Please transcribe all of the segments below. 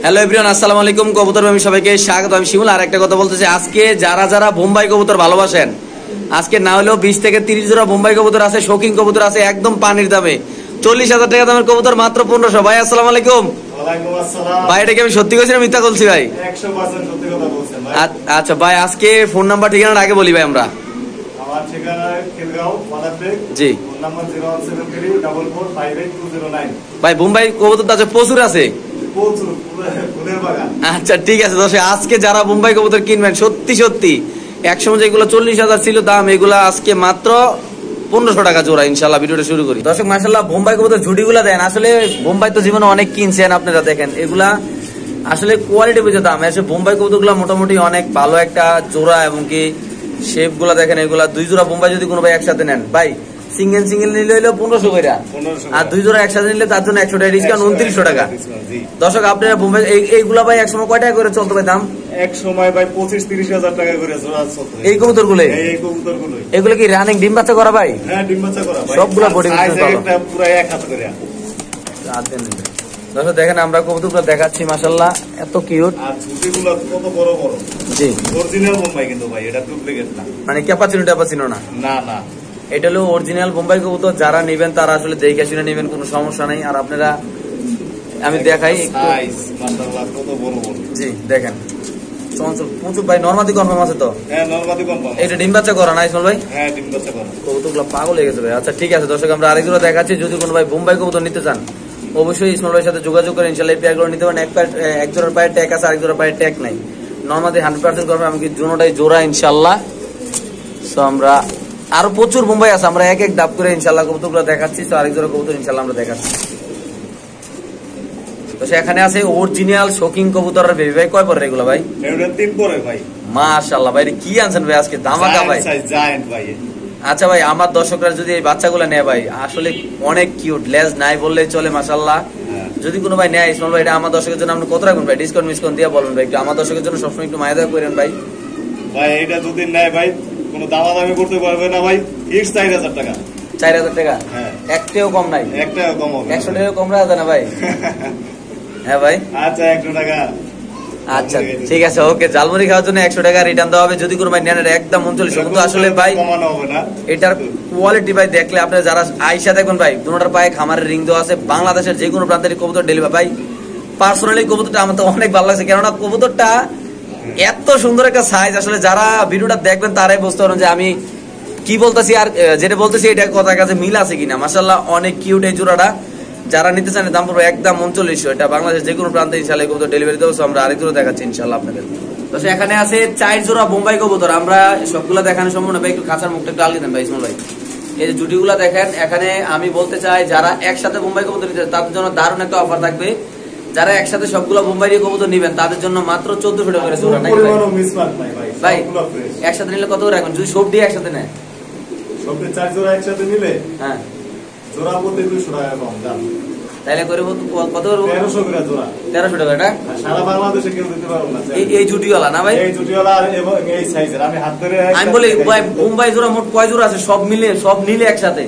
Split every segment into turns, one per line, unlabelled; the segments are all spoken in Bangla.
হ্যালো এভরিওয়ান, আসসালামু আলাইকুম। কবুতর আমি সবাইকে স্বাগত। আমি শিমুল। আর একটা কথা বলতেছি, আজকে যারা যারা বোম্বাই কবুতর ভালোবাসেন, আজকে না হলেও 20 থেকে 30 জোড়া বোম্বাই কবুতর আছে, শৌখিন কবুতর আছে একদম পানির দামে। 40,000 টাকা দামের কবুতর মাত্র 1500। ভাই আসসালামু আলাইকুম। ভাই এটা কি আমি সত্যি বলছি না মিথ্যা বলছি ভাই?
100% সত্যি কথা বলছেন ভাই।
আচ্ছা ভাই, আজকে ফোন নাম্বার ঠিকানাটা আগে বলি ভাই আমরা।
আমার ঠিকানা খিলগাঁও মাদারটেক।
জি।
Phone number 01734458209।
ভাই বোম্বাই কবুতর তো আছে, প্রচুর আছে।
প্রচুর ফুলের বাগান।
আচ্ছা ঠিক আছে দর্শক, আজকে যারা বোম্বাই কবুতর কিনবেন সত্যি সত্যি একসময় যেগুলো 40,000 ছিল দাম, এগুলা আজকে মাত্র 1500 টাকা জোড়া। ইনশাল্লাহ ভিডিওটা শুরু করি। দর্শক মাশাআল্লাহ বোম্বাই কবুতর ঝুড়িগুলা দেন। আসলে বোম্বাই তো জীবনে অনেক কিনছেন আপনারা, দেখেন এগুলা আসলে কোয়ালিটি বুঝে দাম। আসলে বোম্বাই কবুতরগুলা মোটামুটি অনেক ভালো একটা জোড়া, এবং কি শেপ গুলা দেখেন। এগুলা 2 জোড়া বোম্বাই যদি কোনো ভাই একসাথে নেন, ভাই সিঙ্গেল সিঙ্গেল নিলে হইলো 1500 করে, আর 2 জোড়া একসাথে নিলে তার জন্য 100 টাকা ডিসকাউন্ট, 2900 টাকা। দর্শক আপনারা বোম্বাই এইগুলা ভাই একসময় কয় টাকা করে চলতো ভাই দাম?
এক সময় ভাই 25-30 হাজার টাকা করে জোড়া চলতো
এই কবুতরগুলো।
এই কবুতরগুলো
এগুলো কি রানিং ডিম বাচ্চা করা ভাই?
হ্যাঁ, ডিম বাচ্চা করা ভাই।
সবগুলা বডি ফিটনেস ভালো,
পুরো এক হাত করে।
দর্শক দেখেন আমরা কবুতরগুলো দেখাচ্ছি, মাশাআল্লাহ এত কিউট।
আর ঝুটিগুলো কত বড় বড়।
জি,
অরিজিনাল বোম্বাই কিন্তু ভাই, এটা ডুপ্লিকেট না।
মানে ক্যাপাচিনো না।
না না,
এটা হলো অরিজিনাল বোম্বাই কবুতর। যারা নেবেন তারা আসলে দেখে শুনে নেবেন, কোনো সমস্যা নাই। আর আপনারা আমি দেখাই
সাইজ মাশাআল্লাহ কত বড় বড়।
জি দেখেন চঞ্চল প্রচুর ভাই। নরমাদি কনফার্ম আছে তো?
হ্যাঁ, নরমাদি কনফার্ম।
এটা ডিম বাচ্চা করা না ইসমাইল ভাই?
হ্যাঁ, ডিম বাচ্চা করা।
কবুতরগুলো পাগল হয়ে গেছে ভাই। আচ্ছা ঠিক আছে দর্শক, আমরা আরেকজোড়া দেখাচ্ছি। যদি কোনো ভাই বোম্বাই কবুতর নিতে চান অবশ্যই ইসমাইল ভাইয়ের সাথে যোগাযোগ করে ইনশাআল্লাহ এই পেয়ারগুলো নিতে পারেন। এক জোড়ার পায়ে ট্যাগ আছে, আরেক জোড়ার পায়ে ট্যাগ নাই। নরমাদি 100% কনফার্ম, আমি কি জোনোটাই জোড়া ইনশাআল্লাহ। সো আমরা আরো প্রচুর বোম্বাই আছে, আমরা এক এক দাপ করে ইনশাআল্লাহ কবুতরগুলো দেখাচ্ছি। তো আরেক জোড়া কবুতর ইনশাআল্লাহ আমরা দেখাচ্ছি। তো এখানে আছে অরিজিনাল শৌখিন কবুতর। বেবি ভাই কয় পরে এগুলো ভাই?
এটা 3 পরে ভাই।
মাশাআল্লাহ ভাই, কি আনছেন ভাই আজকে ধামাকা ভাই?
জায়ান্ট ভাই।
আচ্ছা ভাই, আমার দর্শকরা যদি এই বাচ্চাগুলো নেয় ভাই, আসলে অনেক কিউট, লেজ নাই বললেই চলে মাশাআল্লাহ। যদি কোনো ভাই নেয় ইসমাইল ভাই, এটা আমার দর্শকের জন্য আপনি কত রাখবেন ভাই? ডিসকাউন্ট দিয়ে বলবেন ভাই, একটু আমার দর্শকের জন্য সবসময় একটু মায়া দয়া করেন ভাই।
ভাই এটা যদি নেয় ভাই, কোনো দামাদামি করতে পারবে না ভাই। ফিক্স 4000 টাকা।
4000 টাকা?
হ্যাঁ,
একটাও কম নাই?
একটাও কম হবে।
100 টাকা কম রাখা না ভাই? হ্যাঁ ভাই।
আচ্ছা 100 টাকা।
আচ্ছা ঠিক আছে, ওকে। জালমুড়ি খাওয়ার জন্য 100 টাকা রিটার্ন দেওয়া হবে। যদি কোনো ভাই নেন একদম 39। কিন্তু আসলে ভাই
কমানো হবে না।
এটার কোয়ালিটি ভাই দেখলে আপনারা যারা আইসা দেখবেন ভাই, দুটোটার পায়ে খামারের রিং দেওয়া আছে। বাংলাদেশের যে কোনো প্রান্তের কবুতর ডেলিভারি ভাই। পার্সোনালি কবুতরটা আমার তো অনেক ভালো লাগছে, কেননা কবুতরটা এত সুন্দর একটা সাইজ। আসলে যারা ভিডিওটা দেখবেন তারাই বুঝতে পারেন যে আমি কি বলতেছি, আর যেটা বলতেছি এটা কথার কাছে মিল আছে কিনা। মাশাআল্লাহ অনেক কিউট এই জোড়াটা। যারা নিতে চান দাম পড়বে একদম 3900। এটা বাংলাদেশ যে কোনো প্রান্তে ইনশাআল্লাহ কবুতর ডেলিভারি দেবো। আমরা আরেক জোড়া দেখাচ্ছি ইনশাআল্লাহ আপনাদের। তো এখানে আছে 4 জোড়া বোম্বাই কবুতর। আমরা সবগুলা দেখানো সম্ভব না ভাই, একটু খাঁচার মুখটা একটু আলগি দেন ভাই ইসমাইল ভাই। এই যে জুটিগুলা দেখেন, এখানে আমি বলতে চাই যারা একসাথে বোম্বাই কবুতর নিতে তাদের জন্য দারুণ একটা অফার থাকবে। যারা একসাথে সবগুলো বোম্বাই কবুতর নিবেন তাদের জন্য মাত্র 1400 টাকা করে জোড়া। ভাই একসাথে নিলে কত করে রাখবেন যদি সব দিয়ে একসাথে নেয়?
সব 4 জোড়া একসাথে নিলে
হ্যাঁ,
জোড়া প্রতি 200 টাকা কম দাম।
তাইলে করে কত?
1300 করে জোড়া।
1300 টাকা। এটা
সারা বাংলাদেশে কেউ দিতে পারবে না।
এই জুটিওয়ালা না ভাই?
এই জুটিওয়ালা এবং এই সাইজের আমি হাত ধরে
আমি বলি ভাই, বোম্বাই জোড়া মোট কয় জোড়া আছে? সব নিলে একসাথে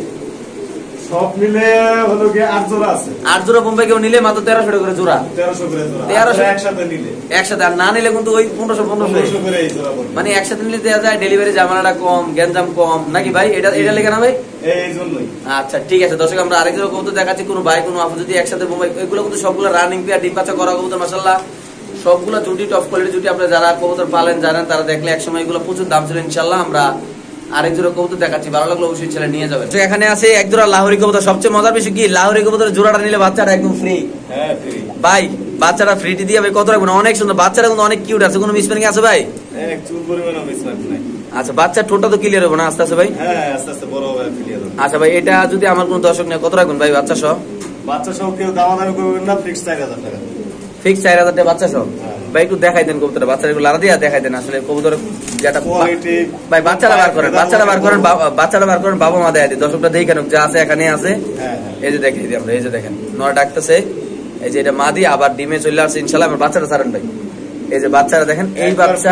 সব মিলে হলো কি 8 জোড়া আছে।
8 জোড়া বোম্বাই কেউ নিলে মাত্র 1300 টাকা করে জোড়া।
1300 করে জোড়া।
1300
একসাথে নিলে।
একসাথে, আর না নিলে কিন্তু ওই 1500
করে এই জোড়া পড়বে।
মানে একসাথে নিলে দেওয়া যায়, ডেলিভারি জামানাটা কম, গ্যাঞ্জাম কম নাকি ভাই? এটা লেগে না ভাই?
এই জন্যই।
আচ্ছা ঠিক আছে দর্শক, আমরা আরেক জোড়া কবুতর দেখাচ্ছি। কোনো ভাই কোনো আপু যদি একসাথে বোম্বাই, এগুলো কিন্তু সবগুলো রানিং পেয়ার, ডিম বাচ্চা করা কবুতর মাশাআল্লাহ। সবগুলো জুটি টপ কোয়ালিটি জুটি। আপনারা যারা কবুতর পালেন জানেন, তারা দেখলে একসময় এগুলো প্রচুর দাম ছিল। ইনশাআল্লাহ আমরা আরেক জোড়া কবুতর দেখাচ্ছি, ভালো লাগলো অবশ্যই ছেলে নিয়ে যাবেন। তো এখানে আছে এক জোড়া লাহোরি কবুতর। সবচেয়ে মজার বিষয় কি, লাহোরি কবুতরের জোড়াটা নিলে বাচ্চাটা একদম ফ্রি।
হ্যাঁ ফ্রি
ভাই। বাচ্চাটা ফ্রিটি দিয়ে ভাই কত রাখবেন? অনেক সুন্দর বাচ্চাটা, কিন্তু অনেক কিউট আছে। কোনো মিসম্যানিং আছে ভাই?
এক চুল পরিমাণও মিসম্যাচ নাই।
আচ্ছা, বাচ্চার ঠোঁটটা তো ক্লিয়ার হবে না আস্তে আস্তে ভাই?
হ্যাঁ, আস্তে আস্তে বড় হবে, ক্লিয়ার হবে।
আচ্ছা ভাই, এটা যদি আমার কোনো দর্শক নেয় কত রাখবেন ভাই বাচ্চা সহ?
বাচ্চা সহ কেউ দামাদামি করবেন না, ফিক্স 4000 টাকা।
ফিক্স 4000 টাকা বাচ্চা সহ? ভাই একটু দেখাই দেন কবুতরটা, বাচ্চারা একটু লাড়া দিয়ে দেখাই দেন। আসলে কবুতরের যেটা কোয়ালিটি ভাই, বাচ্চারা বার করেন, বাচ্চারা বার করেন, বাবা মা দেয় দিই। দর্শকটা দেখে কেন যা আছে এখানে আছে। এই যে দেখাই দিই আমরা, এই যে দেখেন নড়া ডাকতেছে। এই যে এটা মা দিয়ে আবার ডিমে চলে আসছে ইনশাআল্লাহ। আমার বাচ্চাটা ছাড়েন ভাই। এই যে বাচ্চারা দেখেন, এই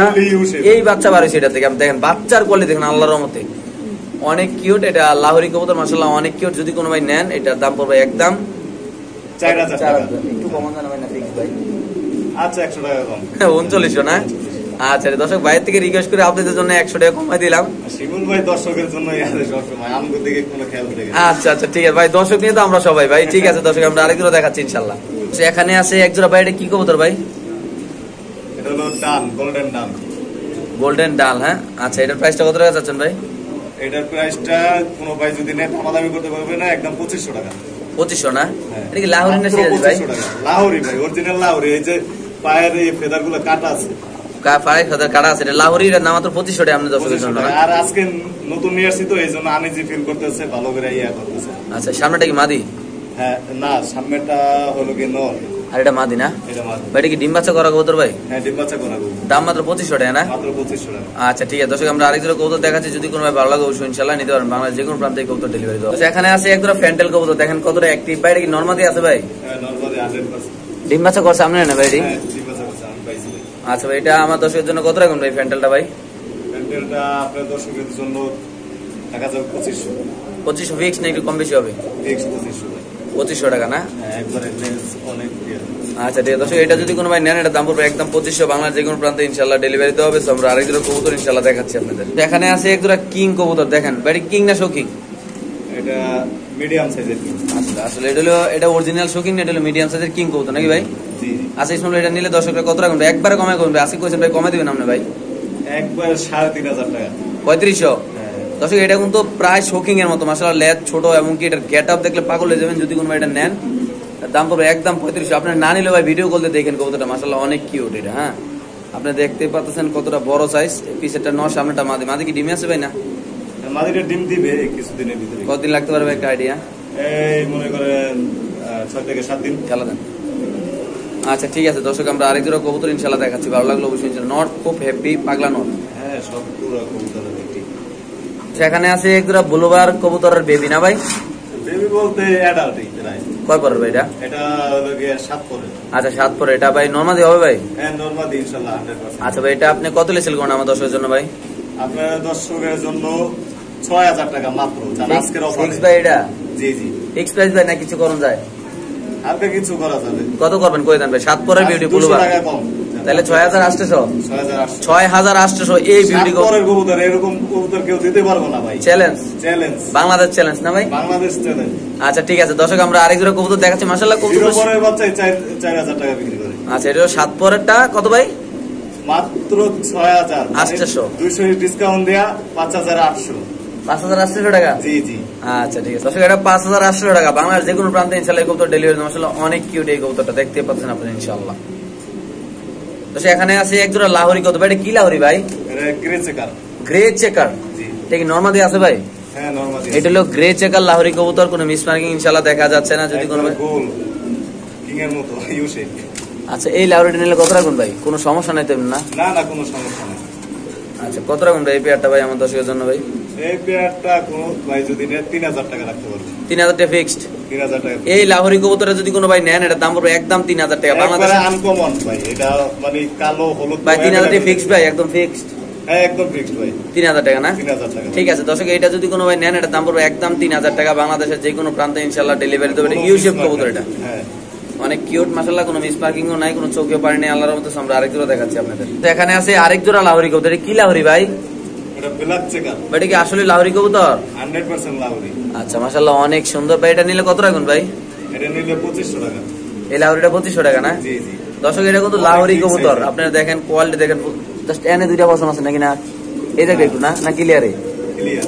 বাচ্চা বার হয়েছে এটা থেকে। আপনি দেখেন বাচ্চার কোয়ালিটি দেখেন আল্লাহর রহমতে অনেক কিউট। এটা লাহোরি কবুতর মাশাআল্লাহ অনেক কিউট। যদি কোনো ভাই নেন এটার দাম পড়বে একদম
4000 টাকা।
একটু কমান জানা ভাই না ফিক্স ভাই?
আচ্ছা 100 টাকা কম।
3900 না? আচ্ছা দর্শক ভাইয়ের থেকে রিকোয়েস্ট করে আপনাদের জন্য 100 টাকা কমাই দিলাম।
শিমুল ভাই দর্শকের জন্য ইয়াদের সবসময় আমগো দিকে কোনো খেয়াল থাকে না।
আচ্ছা আচ্ছা ঠিক আছে ভাই, দর্শক নিয়ে তো আমরা সবাই ভাই। ঠিক আছে দর্শক, আমরা আরেকজোড়া দেখাচ্ছি ইনশাআল্লাহ। এখানে আছে একজোড়া ভাই, এটা কি কবুতর ভাই?
এটা হলো ডান, গোল্ডেন ডান।
গোল্ডেন ডাল, হ্যাঁ। আচ্ছা এটার প্রাইসটা কত টাকা চাচ্ছেন ভাই?
এটার প্রাইসটা কোনো ভাই যদি নেয় দামাদামি করতে পারবে না, একদম 2500 টাকা।
2500 না?
হ্যাঁ।
এটা কি লাহোরি না সিরাজি ভাই?
2500 টাকা লাহোরি ভাই, অরিজিনাল লাহোরি। এই যে পায়ের এই ফেদারগুলো কাটা আছে,
পায়ের ফেদার কাটা আছে, এটা লাহোরি। এর নাম মাত্র 2500 টাকা আপনি দর্শকের জন্য।
আর আজকে নতুন নিয়ে আসছি তো এইজন্য আনইজি ফিল করতেছে, ভালো করে ইয়া করতেছে।
আচ্ছা সামনেটা কি মাদি?
হ্যাঁ না, সামনেটা হলো কি নর,
আর এটা মাদি না?
এটা মাদি
ভাই। এটা কি ডিম বাচ্চা করা কবুতর ভাই?
হ্যাঁ, ডিম বাচ্চা করা গরু।
দাম মাত্র 2500 টাকা না?
মাত্র 2500 টাকা।
আচ্ছা ঠিক আছে দর্শক, আমরা আরেকজোড়া কবুতর দেখাচ্ছি, যদি কোনো ভাই ভালো লাগে অবশ্যই ইনশাআল্লাহ নিতে পারেন। বাংলাদেশ যে কোনো প্রান্তে কবুতর ডেলিভারি দেওয়া। আচ্ছা এখানে আছে একজোড়া ফ্যান্টেল কবুতর, দেখেন কতটা অ্যাক্টিভ ভাই। এটা কি নরমাদি আছে ভাই?
হ্যাঁ নরমালি 100%।
ডিম বাচ্চা করছে সামনে না ভাই?
হ্যাঁ ডিম বাচ্চা করছে, আমি পাইছি ভাই।
আচ্ছা ভাই, এটা আমার দর্শকের জন্য কত রাখুন ভাই ফ্যান্টেলটা ভাই?
প্যান্ডেলটা আপনার দর্শকের জন্য টাকা যাবে 2500।
2500 ফিক্স না একটু কম বেশি হবে?
ফিক্স 2500 ভাই।
2500 টাকা না?
হ্যাঁ একবারে লেন্স অনেক ক্লিয়ার।
আচ্ছা ঠিক আছে দর্শক, এটা যদি কোনো ভাই নেন এটা দাম পড়বে একদম 2500। বাংলার যে কোনো প্রান্তে ইনশাআল্লাহ ডেলিভারি দেওয়া হবে। তো আমরা আরেকজোড়া কবুতর ইনশাআল্লাহ দেখাচ্ছি আপনাদের। এখানে আছে একজোড়া কিং কবুতর, দেখেন ভাই কিং না শৌকিং?
এটা মিডিয়াম সাইজের।
আসলে আসলে এটা অরিজিনাল শৌকিং না, এটা হলো মিডিয়াম সাইজের কিং কবুতর নাকি ভাই?
জি জি।
আচ্ছা ইসমুল এটা নিলে দর্শকরা কত রাখুন ভাই? একবারে কমাই করুন ভাই, আসি কইছেন ভাই কমাই দিবেন আপনি ভাই?
একবার 3500 টাকা।
3500?
হ্যাঁ
দর্শক এটা কিন্তু প্রায় শৌকিং এর মতো মাশাআল্লাহ, লেজ ছোট, এমনকি এটার গেট আপ দেখলে পাগল হয়ে যাবেন যদি কোনো ভাই এটা নেন। দাম পড়বে একদম 3500। আপনার না নিলে ভাই ভিডিও কল দিয়ে দেখেন কবুতরটা মাশাআল্লাহ অনেক কিউট এটা। হ্যাঁ আপনি দেখতে পাচ্ছেন কতটা বড় সাইজ, পিছেরটা নর, সামনেটা মাদি। মাদি কি ডিমে আছে ভাই না?
মাদিটা ডিম দিবে কিছুদিনের ভিতরে।
কতদিন লাগতে পারবে একটা আইডিয়া?
এই মনে করেন 6 থেকে 7 দিন।
খেলা দেন। আচ্ছা ঠিক আছে দর্শক, আমরা আরেক জোড়া কবুতর ইনশাআল্লাহ দেখাচ্ছি, ভালো লাগলো অবশ্যই। নট খুব হেভি পাগলা নট।
হ্যাঁ সব পুরো কবুতর দেখি।
সেখানে আছে এক জোড়া ব্লুবার কবুতরের বেবি না ভাই?
বেবি বলতে অ্যাডাল্টই প্রায়।
কয় পরের ভাই এটা?
এটা হলো গিয়ে 7 পরে।
আচ্ছা 7 পরে। এটা ভাই নরমাদি হবে ভাই?
হ্যাঁ নরমালি ইনশাআল্লাহ 100%।
আচ্ছা ভাই, এটা আপনি কত লেসেল করেন আমার দর্শকের জন্য ভাই?
আপনার দর্শকের জন্য 6000 টাকা মাত্র, আজকের অফারে।
ফিক্স ভাই এটা?
জি জি
ফিক্স প্রাইস ভাই না কিছু করুন যায়?
হালকা কিছু করা যাবে।
কত করবেন কই দেন ভাই? 7 পরের বিউটি
200
ব্লুবার
টাকা কম।
তাহলে 6800।
6800।
6800 এই বিউটি
পরের কবুতর, এরকম কবুতর কেউ দিতে পারবো না ভাই।
চ্যালেঞ্জ,
চ্যালেঞ্জ,
বাংলাদেশ চ্যালেঞ্জ না ভাই?
বাংলাদেশ চ্যালেঞ্জ।
আচ্ছা ঠিক আছে দর্শক, আমরা আরেক জোড়া কবুতর দেখাচ্ছি মাশাআল্লাহ। কবুতর
পরের বাচ্চাই 4000 টাকা বিক্রি করে।
আচ্ছা এটা 7 পরেরটা কত ভাই?
মাত্র 6000।
800
200 ডিসকাউন্ট দেয়া 5800।
5800 টাকা?
জি জি।
আচ্ছা ঠিক আছে দর্শক, এটা 5800 টাকা। বাংলাদেশ যে কোনো প্রান্তে ইনশাআল্লাহ এই কবুতর ডেলিভারি মাশাআল্লাহ অনেক কিউট এই কবুতরটা, দেখতে পাচ্ছেন আপনি ইনশাআল্লাহ। তো এখানে আছে এক জোড়া লাহোরি কবুতর ভাই। এটা কি লাহোরি ভাই?
এটা গ্রে চেকার।
Grey checker?
জি।
এটা কি নরমাদি আছে ভাই?
হ্যাঁ নরমালি।
এটা হলো গ্রে চেকার লাহোরি কবুতর, কোনো মিস মার্কিং ইনশাআল্লাহ দেখা যাচ্ছে না যদি কোনো ভাই।
গোল কিং এর মতো ইউ শেপ।
আচ্ছা এই লাহোরিটা নিলে কত রাখুন ভাই? কোনো সমস্যা নাই তো না?
না না কোনো সমস্যা নেই।
আচ্ছা কত রাখুন ভাই এই পেয়ারটা ভাই আমার দর্শকের জন্য ভাই?
এই পেয়ারটা কোন ভাই যদি নেয় 3000 টাকা রাখতে পারবে।
3000 টাকা ফিক্সড?
3000 টাকা।
এই লাহোরি কবুতরটা যদি কোনো ভাই নেন এটা দাম পড়বে একদম 3000 টাকা। বাংলাদেশে
আনকমন ভাই, এটা মানে কালো হলুদ
ভাই 3000 টাকা ফিক্সড ভাই, একদম ফিক্সড।
হ্যাঁ একদম ফিক্সড ভাই।
3000 টাকা না?
3000 টাকা।
ঠিক আছে দর্শক, এটা যদি কোনো ভাই নেন এটা দাম পড়বে একদম 3000 টাকা। বাংলাদেশের যে কোনো প্রান্তে ইনশাআল্লাহ ডেলিভারি দেবে। ইউ শেপ কবুতর এটা।
হ্যাঁ
অনেক কিউট মাশাআল্লাহ, কোনো মিস মার্কিংও নাই, কোনো চোখেও পারে নাই আল্লাহর মতো। আমরা আরেক জোড়া দেখাচ্ছি আপনাদের। তো এখানে আছে আরেক জোড়া লাহোরি কবুতর। এটা কি লাহোরি ভাই?
এটা ব্ল্যাক চেকার।
ভাই এটা কি আসলে লাহোরি কবুতর?
100% লাহোরি।
আচ্ছা মাশাআল্লাহ অনেক সুন্দর ভাই। এটা নিলে কত রাখুন ভাই?
এটা নিলে 2500 টাকা।
এই লাহোরিটা 2500 টাকা না?
জি জি।
দর্শক এটা কিন্তু লাহোরি কবুতর, আপনারা দেখেন কোয়ালিটি দেখেন। জাস্ট এনে দুইটা পছন্দ আছে নাকি না? এই দেখে একটু না ক্লিয়ারে?
ক্লিয়ার।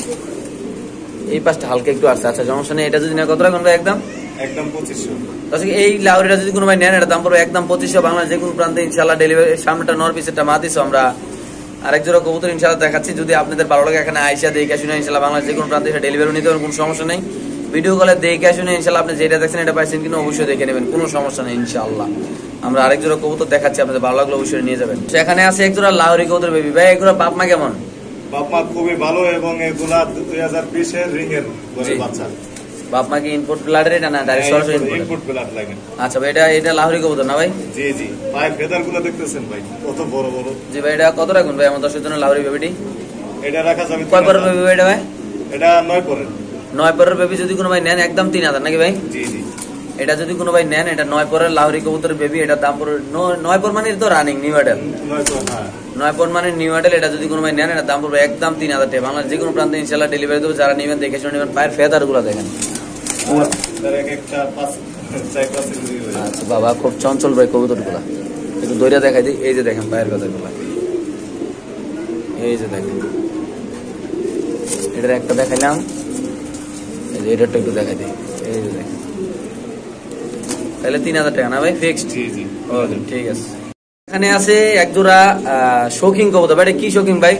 এই পাশটা হালকা একটু আসছে। আচ্ছা সমস্যা নেই। এটা যদি না কত রাখুন ভাই? একদম
2500।
দর্শক এই লাহোরিটা যদি কোনো ভাই নেন এটা দাম পড়বে একদম 2500। বাংলাদেশ যে কোনো প্রান্তে ইনশাআল্লাহ ডেলিভারি। সামনেটা নর, পিছেরটা মাদিস। আমরা আরেক জোড়া কবুতর ইনশাআল্লাহ দেখাচ্ছি, যদি আপনাদের ভালো লাগে এখানে আইসা দেখে শুনে ইনশাআল্লাহ বাংলাদেশ যে কোনো প্রান্তে ডেলিভারি নিতে পারবেন, কোনো সমস্যা নেই। ভিডিও কলে দেখে শুনে ইনশাআল্লাহ আপনি যেটা দেখছেন এটা পাইছেন কিনা অবশ্যই দেখে নেবেন, কোনো সমস্যা নেই ইনশাআল্লাহ। আমরা আরেক জোড়া কবুতর দেখাচ্ছি, আপনাদের ভালো লাগলো অবশ্যই নিয়ে যাবেন। সেখানে আছে এক জোড়া লাহোরি কবুতর বেবি ভাই। এগুলো বাপ মা কেমন?
বাপ মা খুবই ভালো, এবং এগুলা 2020 এর রিং এর বাচ্চা।
বাপ মা কি ইনপুট ব্লাডের এটা না ডাইরেক্ট সরাসরি
ইনপুট ব্লাড লাগে?
আচ্ছা ভাই, এটা লাহোরি কবুতর না ভাই?
জি জি। ভাই ফেদার গুলো দেখতেছেন ভাই কত বড় বড়।
জি ভাই, এটা কত রাখুন ভাই আমার দর্শকের জন্য লাহোরি বেবিটি?
এটা রাখা যাবে।
কয় পরের বেবি ভাই এটা ভাই?
এটা 9 পরের।
9 পরের বেবি যদি কোনো ভাই নেন একদম 3000 নাকি ভাই?
জি জি।
এটা যদি কোনো ভাই নেন, এটা 9 পরের লাহোরি কবুতরের বেবি, এটা দাম পড়বে 9 পর মানে তো রানিং নিউ মডেল, 9 পর মানে নিউ মডেল। এটা যদি কোনো ভাই নেন, এটা দাম পড়বে একদম 3000 টাকা। বাংলার যে কোনো প্রান্তে ইনশাআল্লাহ ডেলিভারি দেবো। যারা নেবেন দেখে শুনে নেবেন। পায়ের ফেদার গুলো দেখেন। আচ্ছা বাবা, খুব চঞ্চল ভাই কবুতর গুলা, একটু দইরা দেখাই দিই। এই যে দেখেন পায়ের ফেদার গুলা, এই যে দেখেন। এটার একটা দেখাইলাম, এই যে এটারটা একটু দেখাই দিই। এই যে দেখেন, তাহলে 3000 টাকা না ভাই ফিক্সড? ওকে ঠিক আছে। এখানে আছে এক জোড়া শৌখিন কবুতর। ভাই এটা কি শৌখিন ভাই?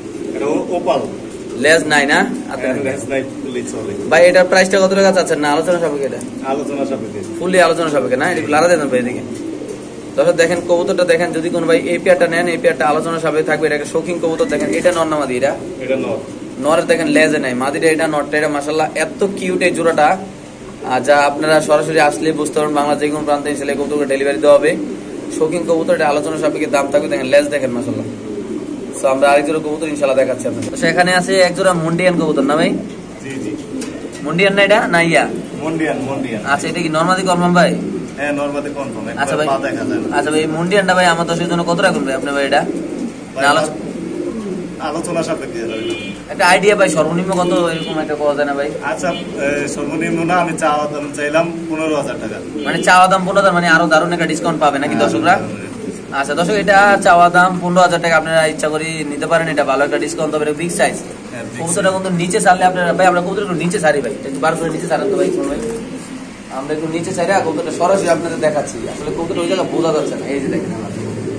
লেজ নাই না? ভাই এটার প্রাইসটা কত টাকা চাচ্ছেন? না আলোচনা সাপেক্ষে? এটা ফুললি আলোচনা সাপেক্ষে না? এটা লারা দেন ভাই এদিকে। দর্শক দেখেন কবুতরটা দেখেন, যদি কোনো ভাই এই পেয়ারটা নেন, এই পেয়ারটা আলোচনা সাপেক্ষে থাকবে। এটা শৌখিন কবুতর দেখেন। এটা নর না মাদি? এটা নরের দেখেন লেজে নাই, মাদিটা এটা নরটা। এটা মাশাআল্লাহ এত কিউট এই জোড়াটা, যা আপনারা সরাসরি আসলে বুঝতে পারবেন। বাংলা যে কোনো প্রান্তে ছেলে কবুতরকে ডেলিভারি দেওয়া হবে। শৌখিন কবুতর, এটা আলোচনা সাপেক্ষে দাম থাকবে। দেখেন লেজ দেখেন মাশাআল্লাহ। তো আমরা আরেক জোড়া কবুতর ইনশাআল্লাহ দেখাচ্ছি আপনাদের। সেখানে আছে এক জোড়া মুন্ডিয়ান কবুতর না ভাই? মুন্ডিয়ান না এটা না ইয়া? মুন্ডিয়ান। আচ্ছা এটা কি নরমাদি কনফার্ম ভাই?
হ্যাঁ নরমাদি কনফার্ম।
আচ্ছা ভাই, আচ্ছা ভাই মুন্ডিয়ানটা ভাই আমার দর্শকের জন্য কত রাখুন ভাই আপনি ভাই? এটা
আলোচনা সাপেক্ষে
একটা আইডিয়া ভাই, সর্বনিম্ন কত এরকম একটা পাওয়া যায় না ভাই?
আচ্ছা সর্বনিম্ন না, আমি চাওয়া দাম চাইলাম 15,000 টাকা।
মানে চাওয়া দাম 15,000, মানে আরো দারুণ একটা ডিসকাউন্ট পাবে নাকি দর্শকরা? আচ্ছা দর্শক, এটা চাওয়া দাম 15,000 টাকা। আপনারা ইচ্ছা করে নিতে পারেন, এটা ভালো একটা ডিসকাউন্ট হবে। বিগ সাইজ কবুতরটা কিন্তু নিচে ছাড়লে আপনারা ভাই, আমরা কবুতর একটু নিচে ছাড়ি ভাই, একটু বার করে নিচে ছাড়েন তো ভাই। ভাই আমরা একটু নিচে ছাড়ি, কবুতরটা সরাসরি আপনাদের দেখাচ্ছি। আসলে কবুতরটা ওই জায়গায় বোঝা যাচ্ছে না। এই যে দেখেন আমার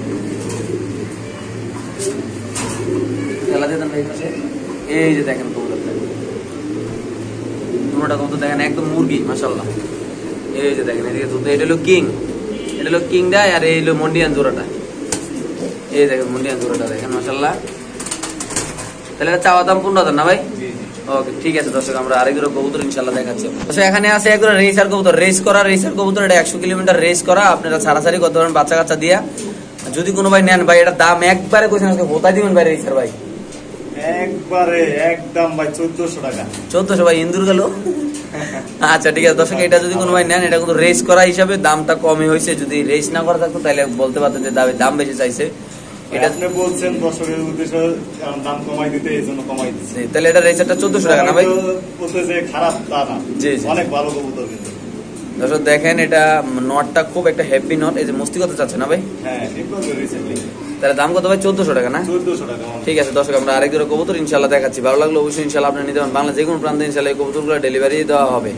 খেলা দিতেন ভাই পাশে। এই যে দেখেন কবুতরটা, দুটোটা কবুতর দেখেন একদম মুরগি মাশাআল্লাহ। এই যে দেখেন এদিকে দুটো, এটা হলো কিং, এটা হলো কিংটা, আর এই হলো মন্ডিয়ান জোড়াটা। এই দেখেন মন্ডিয়ান জোড়াটা দেখেন মাশাআল্লাহ। তাহলে এটা চাওয়া দাম 15,000 না ভাই? ওকে ঠিক আছে দর্শক, আমরা আরেক জোড়া কবুতর ইনশাআল্লাহ দেখাচ্ছি। দর্শক এখানে আছে এক জোড়া রেসার কবুতর, রেস কবুতর। এটা 100 কিলোমিটার রেস করা, আপনারা ছাড়াছাড়ি করতে পারেন বাচ্চা কাচ্চা দিয়া। যদি কোনো ভাই নেন ভাই, এটা দাম একবারে কোথায় আজকে হোতাই দিবেন ভাই রেসার ভাই?
একবারে একদম ভাই 1400 টাকা।
1400 ভাই ইন্দুর গেল। আচ্ছা ঠিক আছে দর্শক, এটা যদি কোনো ভাই নেন, এটা কিন্তু রেস করা হিসাবে দামটা কমই হয়েছে। যদি রেস না করা থাকতো তাহলে বলতে পারতেন যে দাম বেশি চাইছে।
এটা আপনি বলছেন দর্শকের উদ্দেশ্যে দাম কমাই দিতে, এই জন্য কমাই দিচ্ছি।
তাহলে এটা রেসারটা 1400 টাকা না ভাই?
বলতে যে খারাপ তা না, অনেক ভালো কবুতর কিন্তু।
দর্শক দেখেন, এটা নটটা খুব একটা হেভি নট। এই যে মস্তি করতে চাচ্ছে না ভাই?
হ্যাঁ রিসেন্টলি।
তাহলে দাম কত ভাই? 1400 টাকা না?
1400 টাকা।
ঠিক আছে দর্শক, আমরা আরেক জোড়া কবুতর ইনশাআল্লাহ দেখাচ্ছি। ভালো লাগলো অবশ্যই ইনশাআল্লাহ আপনি নিতে পারেন। বাংলা যে কোনো প্রান্তে ইনশাআল্লাহ এই কবুতরগুলো ডেলিভারি দেওয়া হবে।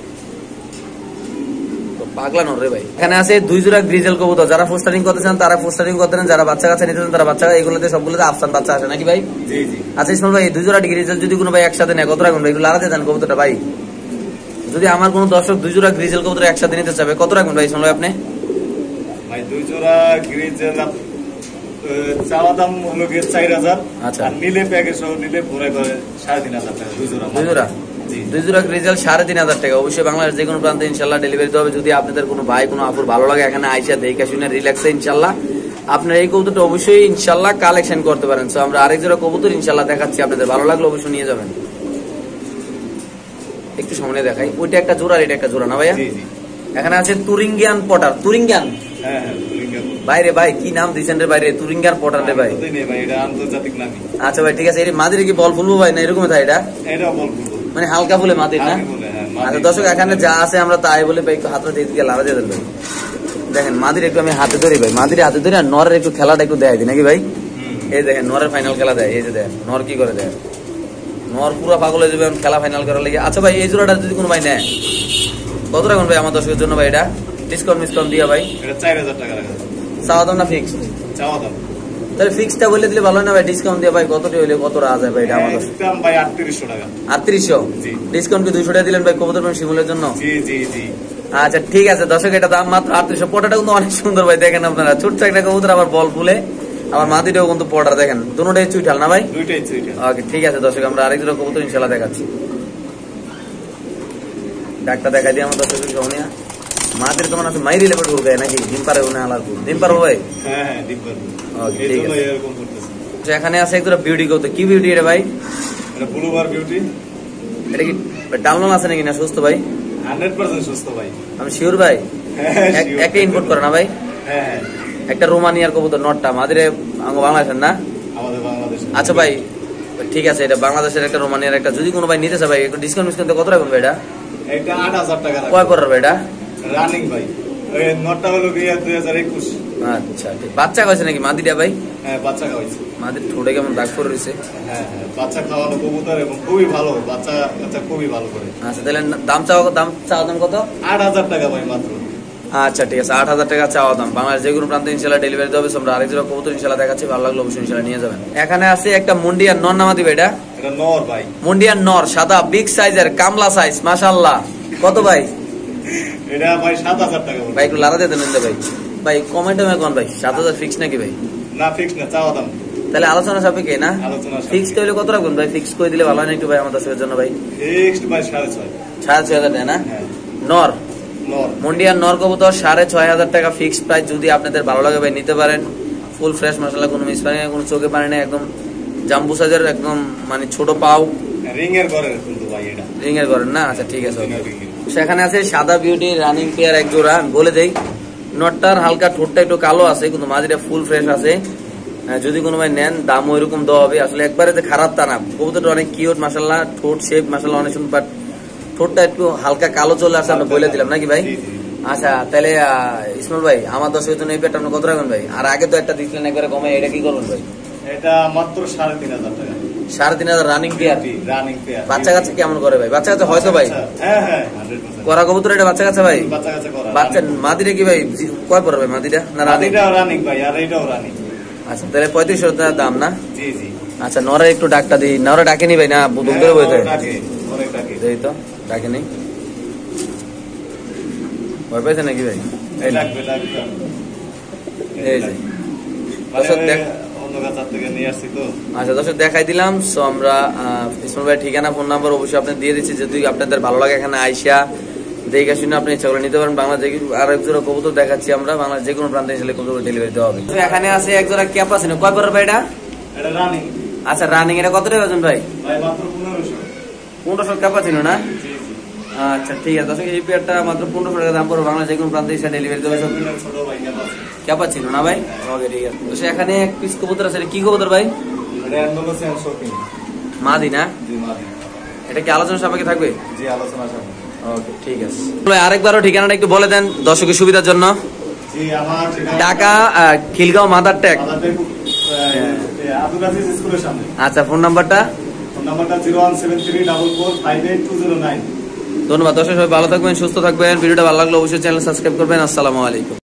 পাগলা নর রে ভাই। এখানে আছে 2 জোড়া গ্রিজেল কবুতর। যারা পোস্টারিং করতে চান তারা পোস্টারিং করতে চান, যারা বাচ্চা কাচ্চা নিতে চান তারা বাচ্চা, এগুলোতে সবগুলোতে আফসান বাচ্চা আসে নাকি ভাই?
জি জি।
আচ্ছা ইসমাইল ভাই, 2 জোড়া গ্রিজেল যদি কোনো ভাই একসাথে নেয় কত রাখবেন ভাই? এগুলো আলাদা দেন কবুতরটা ভাই। যদি আমার কোনো দর্শক 2 জোড়া গ্রিজেল কবুতর একসাথে নিতে চাবে কত রাখবেন ভাই ইসমাইল ভাই আপনি?
ভাই 2 জোড়া গ্রিজেল চাওয়া দাম হলো 4000।
আচ্ছা,
আর নিলে প্যাকেজ সহ নিলে পুরো করে 3500 টাকা 2 জোড়া।
2 জোড়া গ্রিজেল 3500 টাকা। অবশ্যই বাংলাদেশ যে কোনো প্রান্তে ইনশাআল্লাহ ডেলিভারি দেওয়া হবে। যদি আপনাদের কোনো ভাই কোনো আপুর ভালো লাগে, এখানে আইসা দেখে শুনে রিল্যাক্সে ইনশাআল্লাহ আপনারা এই কবুতরটা অবশ্যই ইনশাআল্লাহ কালেকশন করতে পারেন। সো আমরা আরেক জোড়া কবুতর ইনশাআল্লাহ দেখাচ্ছি, আপনাদের ভালো লাগলে অবশ্যই নিয়ে যাবেন। একটু সামনে দেখাই, ওইটা একটা জোড়া আর এটা একটা জোড়া না ভাইয়া?
জি জি।
এখানে আছে তুরিঙ্গিয়ান পটার। তুরিঙ্গিয়ান?
হ্যাঁ হ্যাঁ তুরিঙ্গিয়ান।
বাইরে ভাই কি নাম দিয়েছেন রে বাইরে? তুরিঙ্গিয়ান পটার রে ভাই।
ভাই এটা আন্তর্জাতিক নাম।
আচ্ছা ভাই ঠিক আছে। এর মাদিরে কি বল ফুলবো ভাই না এরকম থাকে?
এটা বল ফুলবো,
মানে হালকা ফুলে মাদির না? আচ্ছা দর্শক, এখানে যা আছে আমরা তাই বলে ভাই একটু হাতটা দিয়ে দিকে লাড়া দিয়ে দেন ভাই। দেখেন মাদির একটু আমি হাতে ধরি ভাই, মাদির হাতে ধরি আর নরের একটু খেলাটা একটু দেয় দিই নাকি ভাই? এই দেখেন নরের ফাইনাল খেলা দেয়। এই যে দেখেন নর কি করে দেয়, নর পুরো পাগল হয়ে যাবে খেলা ফাইনাল করার লেগে। আচ্ছা ভাই এই জোড়াটা যদি কোনো ভাই নেয় কত রাখুন ভাই আমার দর্শকের জন্য ভাই? এটা ডিসকাউন্ট দিয়া ভাই?
এটা 4000 টাকা রাখা।
চাওয়া দাম না ফিক্সড?
চাওয়া দাম।
তাহলে ফিক্সটা বলে দিলে ভালো না ভাই? ডিসকাউন্ট দিয়ে ভাই কতটি হইলে কত রাখা যায় ভাই? এটা আমার
দাম ভাই 3800 টাকা।
3800?
জি।
ডিসকাউন্ট কি 200 টাকা দিলেন ভাই কবুতর প্রেমী শিমুলের জন্য?
জি জি জি।
আচ্ছা ঠিক আছে দর্শক, এটা দাম মাত্র 3800। পটাটা কিন্তু অনেক সুন্দর ভাই, দেখেন আপনারা ছোট্ট একটা কবুতর, আবার বল ফুলে, আবার মাদিটাও কিন্তু পটার দেখেন, দুটোটাই চুইঠাল না ভাই?
দুইটাই চুইঠাল। ওকে
ঠিক আছে দর্শক, আমরা আরেক জোড়া কবুতর ইনশাআল্লাহ দেখাচ্ছি। ডাকটা দেখাই দিই আমার দর্শক সোনিয়া। মাদের কেমন আছে? মাইরি লেপে ঢুকে নাকি ডিম পারে? ওনা আলার ডিম পারবো ভাই?
হ্যাঁ হ্যাঁ ডিম পারবো।
ওকে ঠিক আছে। এরকম করতেছে। এখানে আছে এক জোড়া বিউটি কবুতর। কি বিউটি এটা ভাই?
এটা ব্লুবার বিউটি।
এটা কি ডাউনলোড আছে নাকি না সুস্থ ভাই?
100% সুস্থ ভাই।
আমি শিওর ভাই।
হ্যাঁ, sure।
একটা ইনপুট করে না ভাই,
হ্যাঁ হ্যাঁ,
একটা রোমানিয়ার কবুতর নটটা মাদিরে বাংলাদেশের না?
আমাদের বাংলাদেশে।
আচ্ছা ভাই ঠিক আছে, এটা বাংলাদেশের একটা রোমানিয়ার একটা, যদি কোনো ভাই নিতে চায় ভাই একটু ডিসকাউন্ট কত রাখবেন ভাই? এটা
এটা 8,000 টাকা রাখবো।
কয় পরের ভাই এটা?
রানিং ভাই। ওই নটটা হলো কি 2021।
আচ্ছা ঠিক। বাচ্চা খাওয়াছে নাকি মাদিটা ভাই?
হ্যাঁ, বাচ্চা খাওয়াইছে।
মাদির ঠোঁটে কেমন দাগ পড়ে রয়েছে?
হ্যাঁ হ্যাঁ, বাচ্চা খাওয়ানো কবুতর এবং খুবই ভালো, বাচ্চা বাচ্চা খুবই ভালো করে।
আচ্ছা তাহলে দাম চাওয়া দাম কত?
8,000 টাকা ভাই মাত্র।
আচ্ছা ঠিক আছে, 8,000 টাকা চাওয়া দাম। বাংলাদেশ যে কোনো প্রান্তে ইনশাল্লাহ ডেলিভারি দেবে। আমরা আরেক জোড়া কবুতর ইনশাল্লাহ দেখাচ্ছি, ভালো লাগলো অবশ্যই ইনশাল্লাহ নিয়ে যাবেন। এখানে আছে একটা মুন্ডিয়ান নর নামাদি ভাই, এটা
এটা নর ভাই।
মুন্ডিয়ান নর, সাদা বিগ সাইজের, কামলা সাইজ, মাশাআল্লাহ। কত ভাই?
এটা ভাই 7,000 টাকা
ভাই একটু লারা দিয়ে দেন ভাই। ভাই কমেন্টে কোন ভাই 7,000 ফিক্স নাকি ভাই?
না, ফিক্স না, চাওয়া দাম।
তাহলে আলোচনা সাপেক্ষে না?
আলোচনা
ফিক্স করলে কত রাখবেন ভাই? ফিক্স করে দিলে ভালো হয় না একটু ভাই আমার দর্শকের জন্য ভাই?
ফিক্সড ভাই 6,500।
6,500 টাকা না?
হ্যাঁ,
নর
নর।
মুন্ডিয়ান নর কবুতর 6,500 টাকা ফিক্স প্রাইস। যদি আপনাদের ভালো লাগে ভাই নিতে পারেন। ফুল ফ্রেশ মাশাআল্লাহ, কোনো মিস পানি, কোনো চোখে পানি না, একদম জাম্বু সাইজের, একদম মানে ছোট পাও,
রিং এর ঘরের কিন্তু ভাই এটা।
রিং এর করেন না? আচ্ছা ঠিক আছে।
ring এর।
সেখানে আছে সাদা বিউটি রানিং পেয়ার এক জোড়া। আমি বলে দেই নটটার হালকা ঠোঁটটা একটু কালো আছে, কিন্তু মাঝিটা ফুল ফ্রেশ আছে। যদি কোনো ভাই নেন দাম ওইরকম দেওয়া হবে। আসলে একবারে যে খারাপ তা না, কবুতরটা অনেক কিউট মাশাআল্লাহ, ঠোঁট শেপ মাশাআল্লাহ অনেক সুন্দর, বাট ঠোঁটটা একটু হালকা কালো চলে আসছে, আমরা বলে দিলাম নাকি ভাই?
জি, জি।
আচ্ছা তাহলে ইসমাইল ভাই আমার দর্শকের জন্য এই পেয়ারটা আপনি কত রাখবেন ভাই? আর আগে তো একটা দিচ্ছিলেন একবারে কমে, এটা কি করবেন ভাই?
এটা মাত্র 3,500 টাকা।
3,500 রানিং পেয়ার।
Running pair.
বাচ্চা কাচ্চা কেমন করে ভাই? বাচ্চা কাচ্চা হয়তো ভাই?
হ্যাঁ হ্যাঁ, 100%।
করা কবুতর এটা বাচ্চা কাচ্চা ভাই?
বাচ্চা কাচ্চা করা।
বাচ্চা মাদিরে কি ভাই কয় পড়বে ভাই মাদিটা? না রানিং?
এটাও রানিং ভাই, আর এটাও রানিং।
আচ্ছা তাহলে 3500 টাকা দাম না?
জি জি।
আচ্ছা নরে একটু ডাকটা দিই। নরে ডাকেনি ভাই? না দুম করে বইতে
ডাকে, অনেক ডাকে।
দেই তো ডাকেনি। ভয় পাইছে নাকি ভাই?
এই ডাকবে, ডাকবে।
এই যে
মানে
দর্শক দেখ,
অন্য গাছ থেকে নিয়ে আসছি তো।
আচ্ছা দর্শক দেখাই দিলাম। সো আমরা ইসমাইল ভাই ঠিকানা ফোন নাম্বার অবশ্যই আপনি দিয়ে দিচ্ছি, যদি আপনাদের ভালো লাগে এখানে আইসা দেখে শুনে আপনি ইচ্ছা করে নিতে পারেন। বাংলাদেশ আর এক জোড়া কবুতর দেখাচ্ছি আমরা, বাংলাদেশ যে কোনো প্রান্তে এসে কবুতর ডেলিভারি দেওয়া হবে। এখানে আছে এক জোড়া ক্যাপাসিনো, কয় পরের ভাই এটা?
এটা রানিং
আচ্ছা রানিং, এটা কত টাকা ওজন ভাই?
ভাই, মাত্র 1500।
1500 ক্যাপাসিনো না?
জি জি।
আচ্ছা ঠিক আছে দর্শক, এই পেয়ারটা মাত্র 1500 টাকা দাম পড়বে। বাংলাদেশ যে কোনো প্রান্তে এসে ডেলিভারি দেওয়া হবে।
ছোট ভাই ক্যাপাসিটি।
ক্যাপাসিনো না ভাই? ওকে ঠিক আছে। তো এখানে এক পিস কবুতর আছে, এটা কি কবুতর ভাই?
এটা অ্যান্ডোলোসিয়ান শপিং।
মাদি না?
জি, মাদি।
এটা কি আলোচনা সাপেক্ষে থাকবে?
জি, আলোচনা সাপেক্ষে।
ওকে ঠিক আছে। আরেকবারও ঠিকানাটা একটু বলে দেন দর্শকের সুবিধার জন্য।
জি, আমার ঠিকানা
ঢাকা খিলগাঁও মাদার ট্যাগ,
আব্দুল আজিজ স্কুলের সামনে।
আচ্ছা ফোন নাম্বারটা?
ফোন নাম্বারটা 01734458209।
ধন্যবাদ দর্শক, সবাই ভালো থাকবেন, সুস্থ থাকবেন। ভিডিওটা ভালো লাগলে অবশ্যই চ্যানেল সাবস্ক্রাইব করবেন। আসসালামু আলাইকুম।